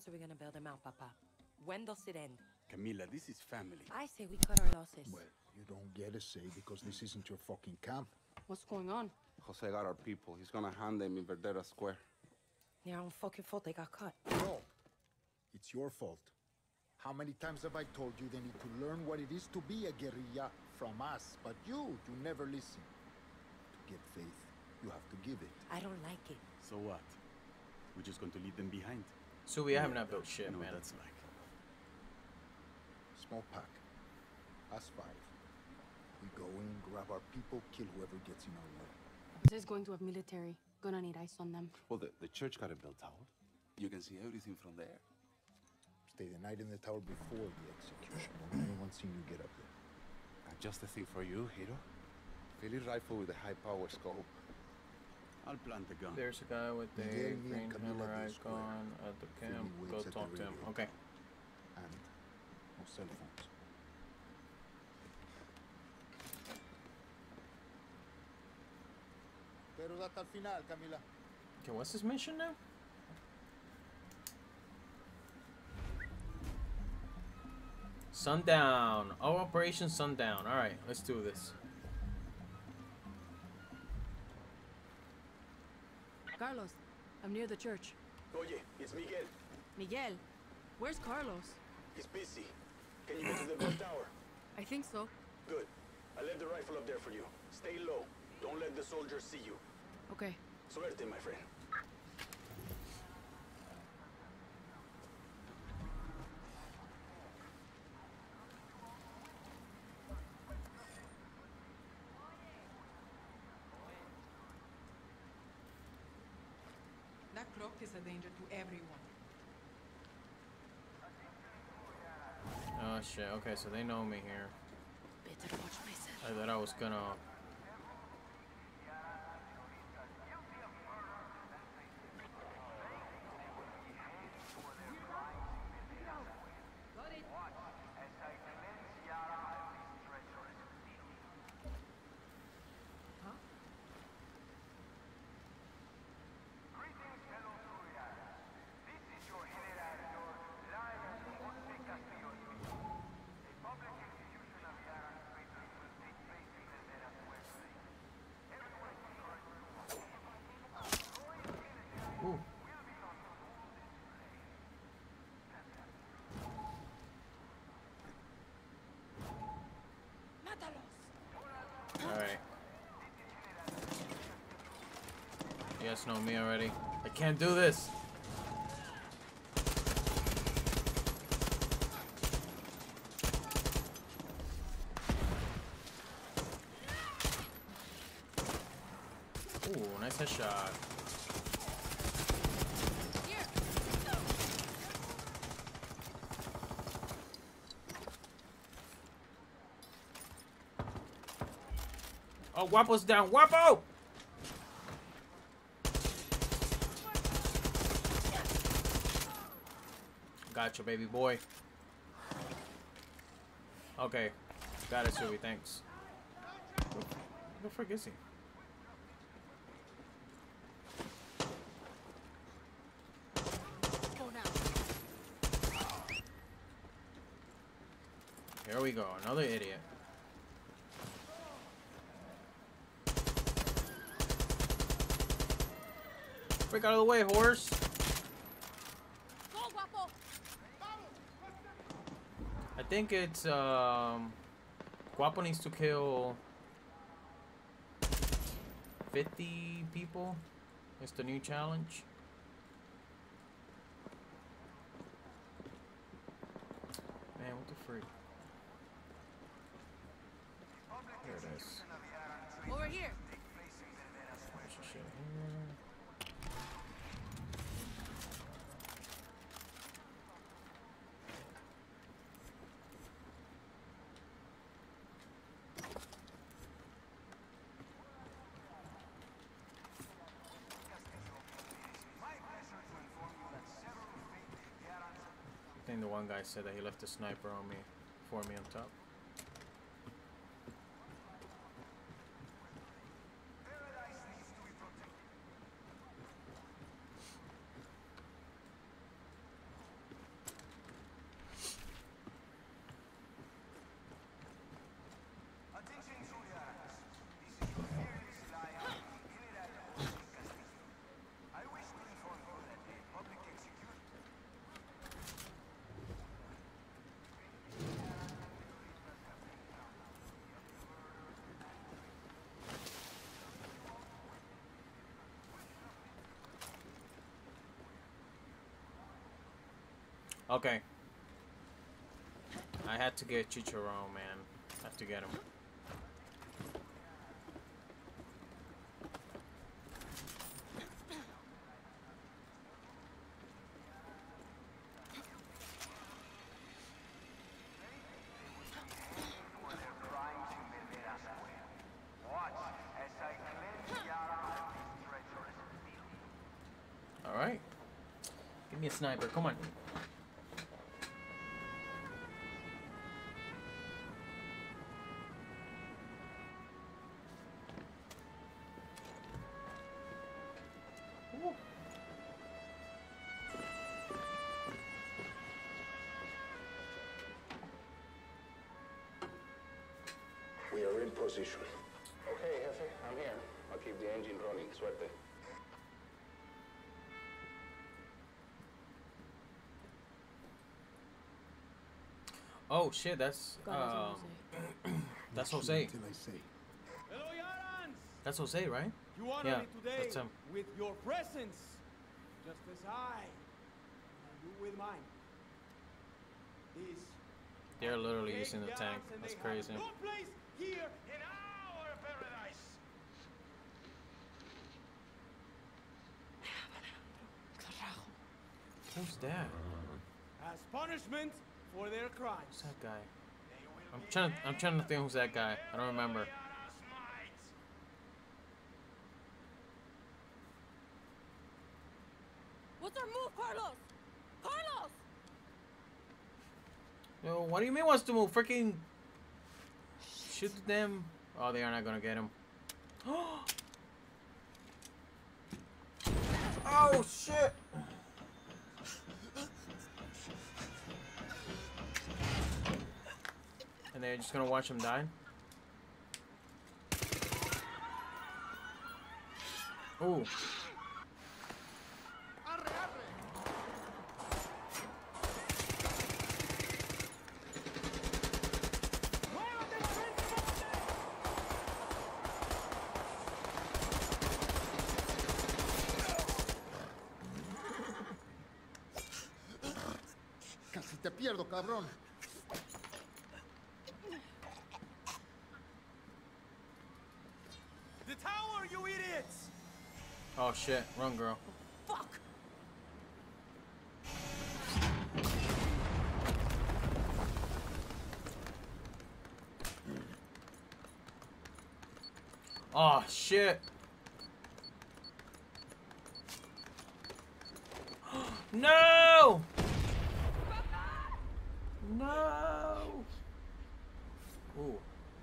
times are we gonna bail them out, Papa? When does it end? Camila, this is family. I say we cut our losses. Well, you don't get a say because this isn't your fucking camp. What's going on? Jose got our people. He's gonna hand them in Verdera Square. Their own fucking fault they got caught. No. It's your fault. How many times have I told you they need to learn what it is to be a guerrilla from us? But you never listen. To get faith, you have to give it. I don't like it. So what? We're just going to leave them behind? So we have not built shit, You know man. what that's like. Small pack. Us 5. We go in, grab our people, kill whoever gets in our way. This is going to have military. Gonna need eyes on them. Well, the church got a bell tower. You can see everything from there. Stay the night in the tower before the execution. Don't want anyone seeing you get up there. Just the thing for you, hero. Philly rifle with a high-power scope. I'll plant the gun. There's a guy with a Miguel, me green and Camila hammer do square. icon at the camp. Philly Go waits at talk the to him. radio. Okay. And no cell phones. Pero hasta el final, Camila. Okay, what's his mission now? Sundown. Oh, Operation Sundown. All right, let's do this. Carlos, I'm near the church. Oye, it's Miguel. Miguel, where's Carlos? He's busy. Can you get to the bell tower? I think so. Good. I left the rifle up there for you. Stay low. Don't let the soldiers see you. Okay. Suerte, my friend. That clock is a danger to everyone. Oh shit. Okay, so they know me here. Better watch myself. I thought I was gonna. Ooh. Alright. You guys know me already. I can't do this. Ooh, nice headshot. Oh, Guapo's down. Guapo! Gotcha, baby boy. Okay. Got it, Subi. Thanks. Where the frick is he? Here we go. Another idiot. Break out of the way, horse. I think it's Guapo needs to kill 50 people. It's the new challenge. Man, what the freak? There it is. Over here. Bunch of shit here. I think the one guy said that he left a sniper on me, for me on top. Okay. I had to get Chicharron, man. I have to get him. All right. Give me a sniper. Come on. Ooh. We are in position. Okay, Jefe, I'm here. I'll keep the engine running. Suerte. Oh shit, that's that's Jose. Until I say. Hello, Yarans! That's Jose, right? You honor Yeah, me today that's him. with your presence, just as I and you with mine. These They're literally big using the Yarans, tank. and That's they have crazy. no place here in our paradise. Who's that? As punishment for their crimes. Who's that guy? They will I'm be trying to think who's that guy. I don't remember. Yara's might. What's our move, Carlos? Carlos! Yo, what do you mean wants to move? Freaking shoot them. Oh, they are not gonna get him. Oh shit! And they're just gonna watch him die. Ooh. Casi te pierdo, cabrón. The tower, you idiots! Oh shit! Run, girl. Fuck! Oh shit! No! No! Ooh.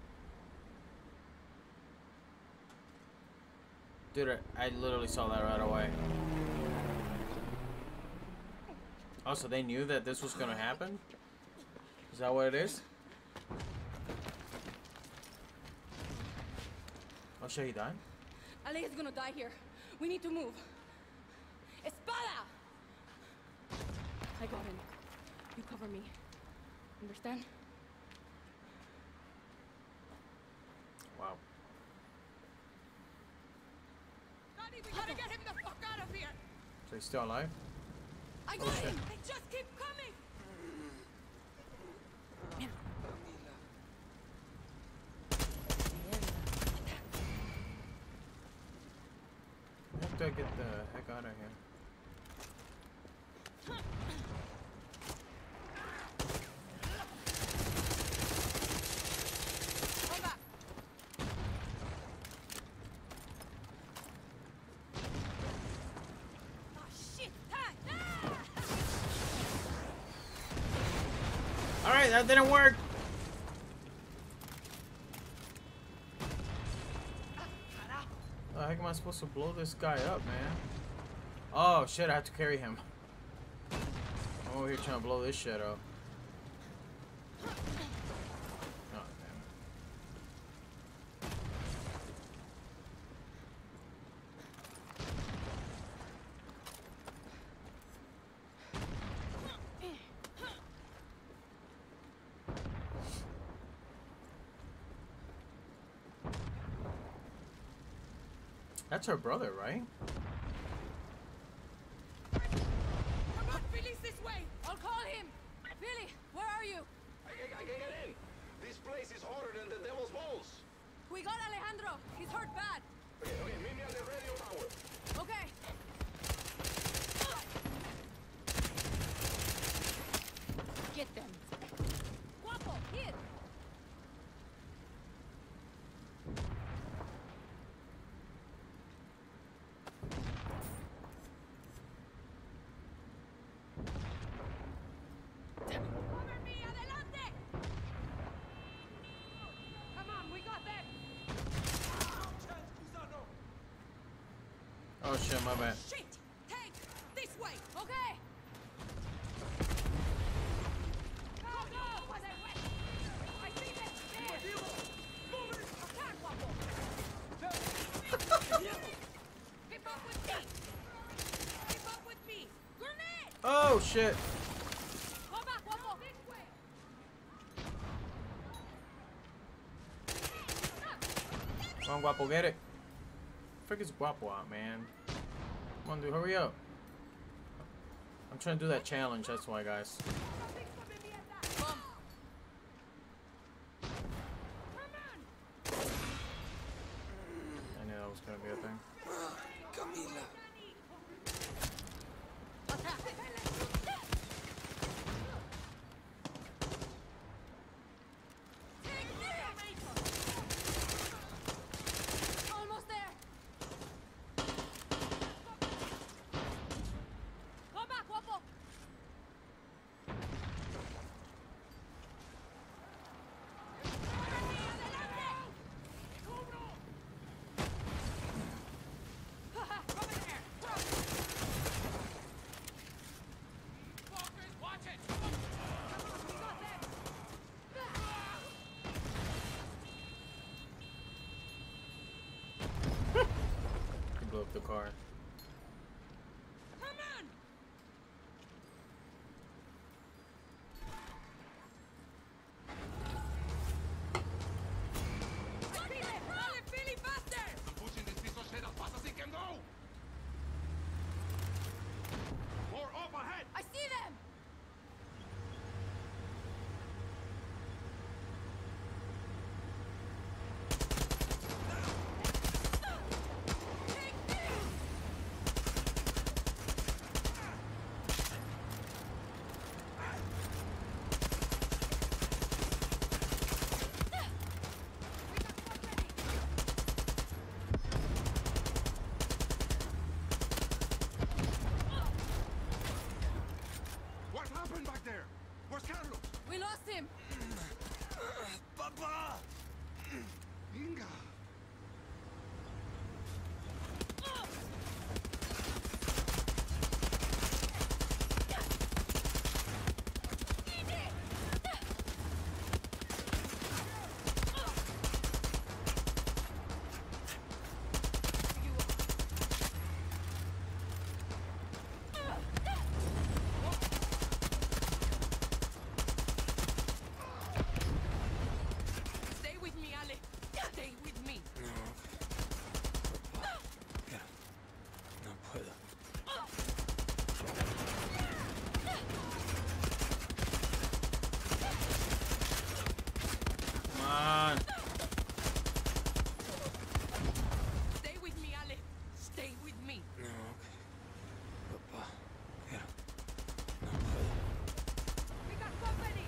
Dude, I literally saw that right away. Oh, so they knew that this was gonna happen? Is that what it is? Oh shit, he died? Aleja's gonna die here. We need to move. Espada! I got him. You cover me. Understand? Wow. Daddy, we gotta get him the fuck out of here! So he's still alive? I got him! They just keep coming! How do I get the heck out of here? Hold back! Oh shit! Tank! Alright, that didn't work! How the heck am I supposed to blow this guy up, man? Oh shit, I have to carry him. I'm over here trying to blow this shit up. Oh, damn. That's her brother, right? Come on, release this This way! I'll call him! Billy, where are you? I can get in. This place is hotter than the Devil's Balls. We got Alejandro. He's hurt bad. Okay, meet me at the radio tower. Okay. Get them. Guapo, here. Cover me, adelante. Come on, we got them. Oh shit, my bad. Shit! Tank! This way! Okay! Go, go! I see them! There! Attack, Guapo! Keep up with me! Keep up with me! Grenade! Oh shit. Go back, Guapo! This way! Come on, Guapo, get it. Frick is Guapo out, man. Come on, dude, hurry up. I'm trying to do that challenge, that's why, guys. Come! I knew that was gonna be a thing. Camila. Attack! Almost there! Go back, Guapo! He blew up the car. Come on! Billy, faster! Pushing this piece of shit as fast as it can go. More up ahead. I see them! What happened back there? Where's Carlos? We lost him! Papa. Inga. Stay with me, Ale. Stay with me. No puedo. Come on. Stay with me, Ale. Stay with me. No, papá. Pero no puedo. We got company.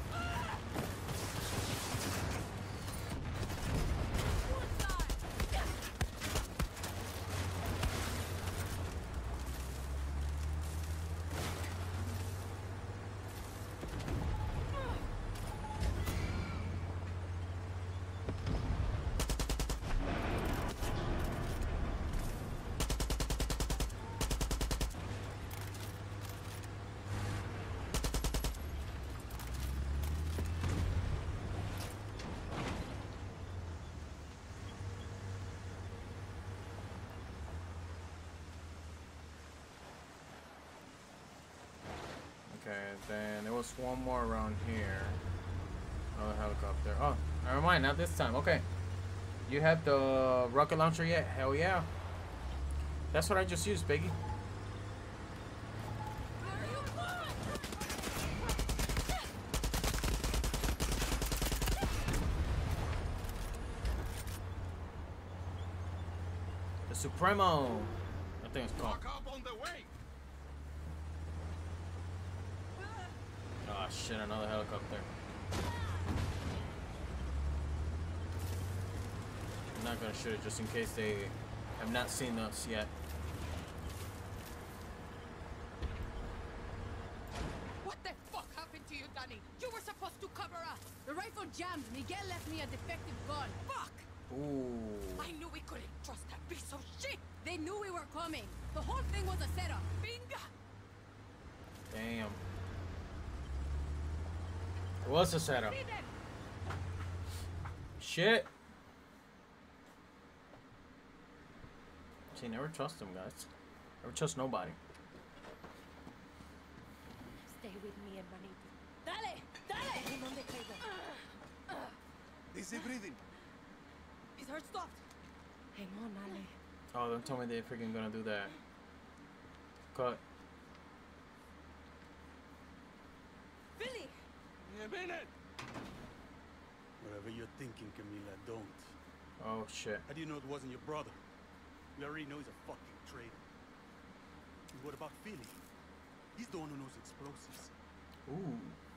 Okay, then there was one more around here. Another helicopter. Oh, never mind, not this time. Okay. You have the rocket launcher yet? Hell yeah. That's what I just used, Biggie. Where are you going? Supremo. I think it's called. On the way. Oh shit, another helicopter. I'm not gonna shoot it just in case they have not seen us yet. What the fuck happened to you, Danny? You were supposed to cover us. The rifle jammed. Miguel left me a defective gun. Fuck! Ooh. I knew we couldn't trust that piece of shit. They knew we were coming. The whole thing was a setup. Binga! Damn. It was a setup. Shit. See, never trust them, guys. Never trust nobody. Stay with me, hermanito. Dale! Dale! Hang on the table. Is he breathing? His heart stopped. Hang on, Ale. Oh, don't tell me they're freaking gonna do that. Cut. Billy! Whatever you're thinking, Camila, don't. Oh shit. How do you know it wasn't your brother? We already know he's a fucking traitor. And what about Philly? He's the one who knows explosives. Ooh.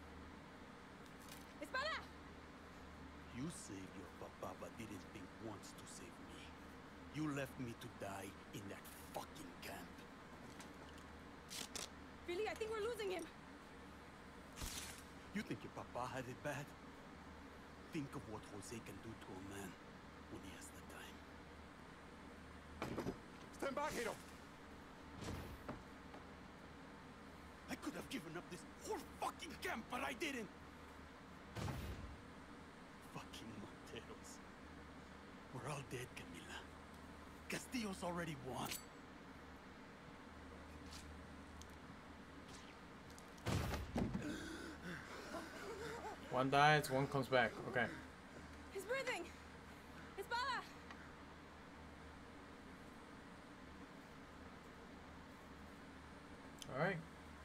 Espada! You saved your papa, but didn't think once to save me. You left me to die in that fucking camp. Billy, I think we're losing him. You think your papa had it bad? Think of what Jose can do to a man when he has the time. Stand back, Hiro! I could have given up this whole fucking camp, but I didn't! Fucking Monteros. We're all dead, Camila. Castillo's already won. One dies, one comes back. Okay. He's breathing. Espada! Alright.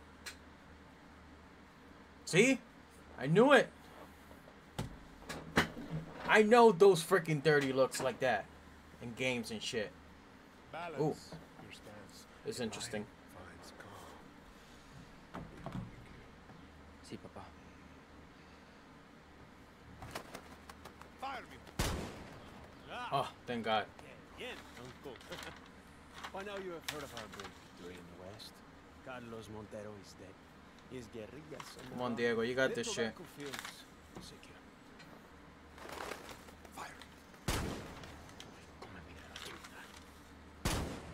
See? I knew it. I know those freaking dirty looks like that in games and shit. Balance Ooh. your stance. It's interesting. Finds calm. Sí, papá. Fire me. Oh, thank God. Bien, uncle. By now you have heard of our great victory in the West. Carlos Montero is dead. His guerrillas are Come on, Diego, you got this shit. tobacco fields secure. Fire! Come mira.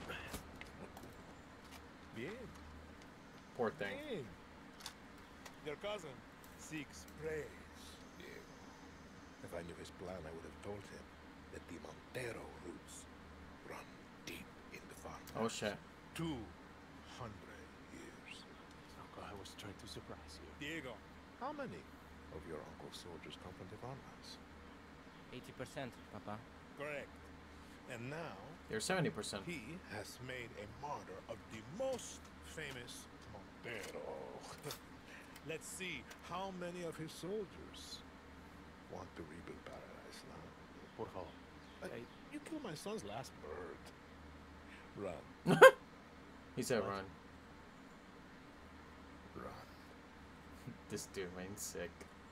Bien. Poor thing. Bien. Your cousin seeks praise. Diego. If I knew his plan, I would have told him that the Montero roots run deep in the farmhouse. Oh shit. 200 years. Uncle, I was trying to surprise you. Diego, how many of your uncle's soldiers come from the farmhouse? 80%, Papa. Correct. And now, You're 70%. he has made a martyr of the most famous Montero. Let's see how many of his soldiers want to rebuild paradise now. Por favor. You killed my son's last bird. Run. He said run. Run. This dude, man, sick.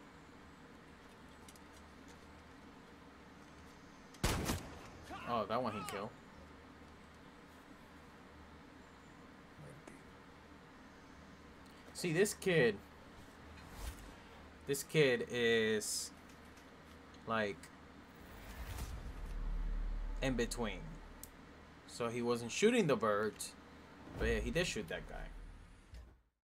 Oh, that one he killed. See, this kid is like in between. So he wasn't shooting the birds, but yeah, he did shoot that guy.